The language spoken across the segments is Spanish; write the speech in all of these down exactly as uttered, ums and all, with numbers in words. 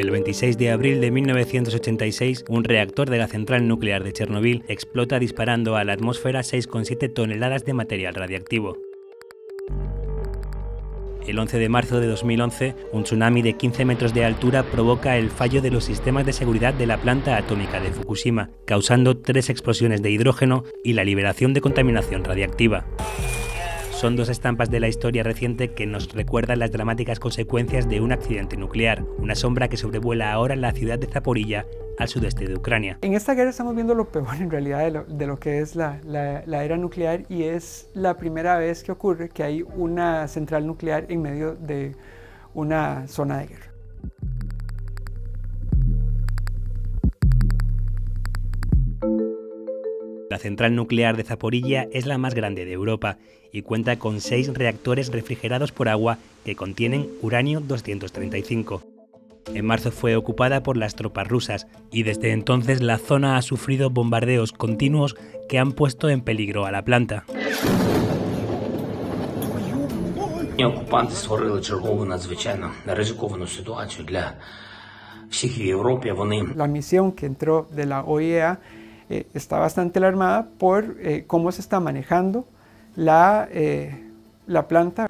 El veintiséis de abril de mil novecientos ochenta y seis, un reactor de la central nuclear de Chernobyl explota disparando a la atmósfera seis coma siete toneladas de material radiactivo. El once de marzo de dos mil once, un tsunami de quince metros de altura provoca el fallo de los sistemas de seguridad de la planta atómica de Fukushima, causando tres explosiones de hidrógeno y la liberación de contaminación radiactiva. Son dos estampas de la historia reciente que nos recuerdan las dramáticas consecuencias de un accidente nuclear, una sombra que sobrevuela ahora la ciudad de Zaporilla, al sudeste de Ucrania. En esta guerra estamos viendo lo peor en realidad de lo, de lo que es la, la, la era nuclear, y es la primera vez que ocurre que hay una central nuclear en medio de una zona de guerra. La central nuclear de Zaporilla es la más grande de Europa y cuenta con seis reactores refrigerados por agua que contienen uranio doscientos treinta y cinco. En marzo fue ocupada por las tropas rusas y desde entonces la zona ha sufrido bombardeos continuos que han puesto en peligro a la planta. Окупанти створили чергову надзвичайно ризиковану ситуацію для всіх в Європі. Вони La misión que entró de la O I E A eh, está bastante alarmada por eh, cómo se está manejando la, eh, la planta.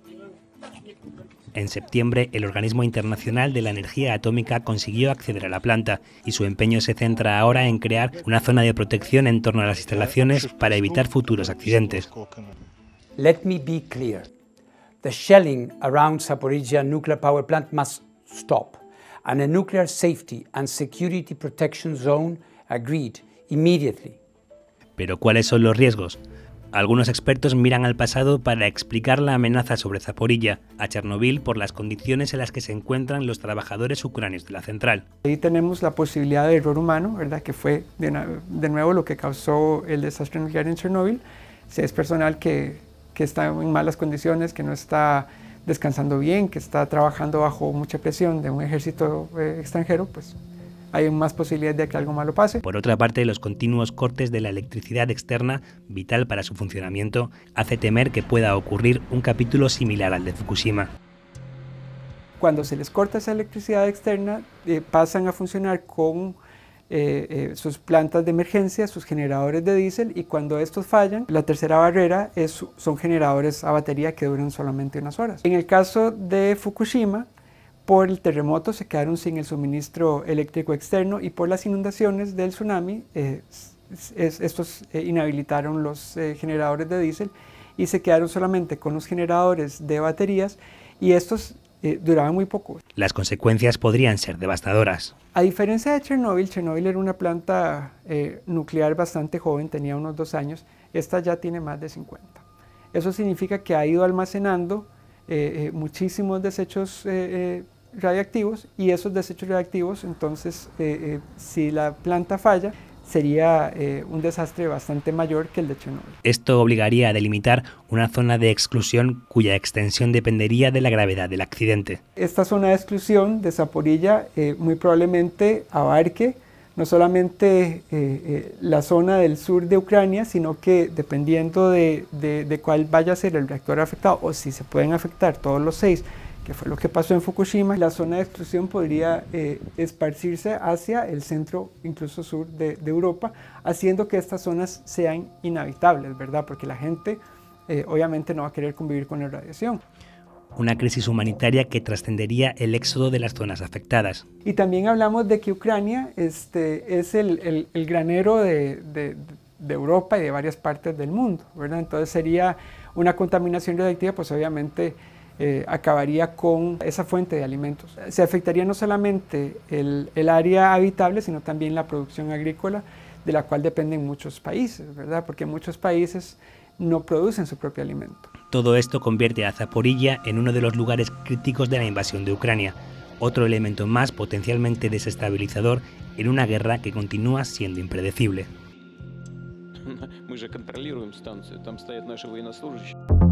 En septiembre, el Organismo Internacional de la Energía Atómica consiguió acceder a la planta y su empeño se centra ahora en crear una zona de protección en torno a las instalaciones para evitar futuros accidentes. Let me be clear. The shelling around Zaporizhzhia nuclear power plant must stop, and a nuclear safety and security protection zone agreed immediately. Pero ¿cuáles son los riesgos? Algunos expertos miran al pasado para explicar la amenaza sobre Zaporilla, a Chernobyl por las condiciones en las que se encuentran los trabajadores ucranios de la central. Ahí tenemos la posibilidad de error humano, ¿verdad? Que fue de, una, de nuevo lo que causó el desastre nuclear en Chernobyl. Si es personal que, que está en malas condiciones, que no está descansando bien, que está trabajando bajo mucha presión de un ejército eh, extranjero, pues hay más posibilidad de que algo malo pase. Por otra parte, los continuos cortes de la electricidad externa, vital para su funcionamiento, hace temer que pueda ocurrir un capítulo similar al de Fukushima. Cuando se les corta esa electricidad externa, eh, pasan a funcionar con eh, eh, sus plantas de emergencia, sus generadores de diésel, y cuando estos fallan, la tercera barrera es, son generadores a batería que duran solamente unas horas. En el caso de Fukushima, por el terremoto se quedaron sin el suministro eléctrico externo, y por las inundaciones del tsunami eh, es, estos eh, inhabilitaron los eh, generadores de diésel y se quedaron solamente con los generadores de baterías, y estos eh, duraban muy poco. Las consecuencias podrían ser devastadoras. A diferencia de Chernobyl, Chernobyl era una planta eh, nuclear bastante joven, tenía unos dos años, esta ya tiene más de cincuenta. Eso significa que ha ido almacenando eh, eh, muchísimos desechos eh, eh, radiactivos, y esos desechos radiactivos, entonces, eh, eh, si la planta falla, sería eh, un desastre bastante mayor que el de Chernobyl. Esto obligaría a delimitar una zona de exclusión cuya extensión dependería de la gravedad del accidente. Esta zona de exclusión de Zaporilla eh, muy probablemente abarque no solamente eh, eh, la zona del sur de Ucrania, sino que dependiendo de, de, de cuál vaya a ser el reactor afectado, o si se pueden afectar todos los seis, que fue lo que pasó en Fukushima, la zona de exclusión podría eh, esparcirse hacia el centro, incluso sur de, de Europa, haciendo que estas zonas sean inhabitables, ¿verdad? Porque la gente eh, obviamente no va a querer convivir con la radiación. Una crisis humanitaria que trascendería el éxodo de las zonas afectadas. Y también hablamos de que Ucrania este, es el, el, el granero de, de, de Europa y de varias partes del mundo, ¿verdad? Entonces sería una contaminación radiactiva, pues obviamente Eh, acabaría con esa fuente de alimentos. Se afectaría no solamente el, el área habitable, sino también la producción agrícola, de la cual dependen muchos países, ¿verdad? Porque muchos países no producen su propio alimento. Todo esto convierte a Zaporilla en uno de los lugares críticos de la invasión de Ucrania, otro elemento más potencialmente desestabilizador en una guerra que continúa siendo impredecible. Мы же контролируем станцию, там стоят наши военнослужащие.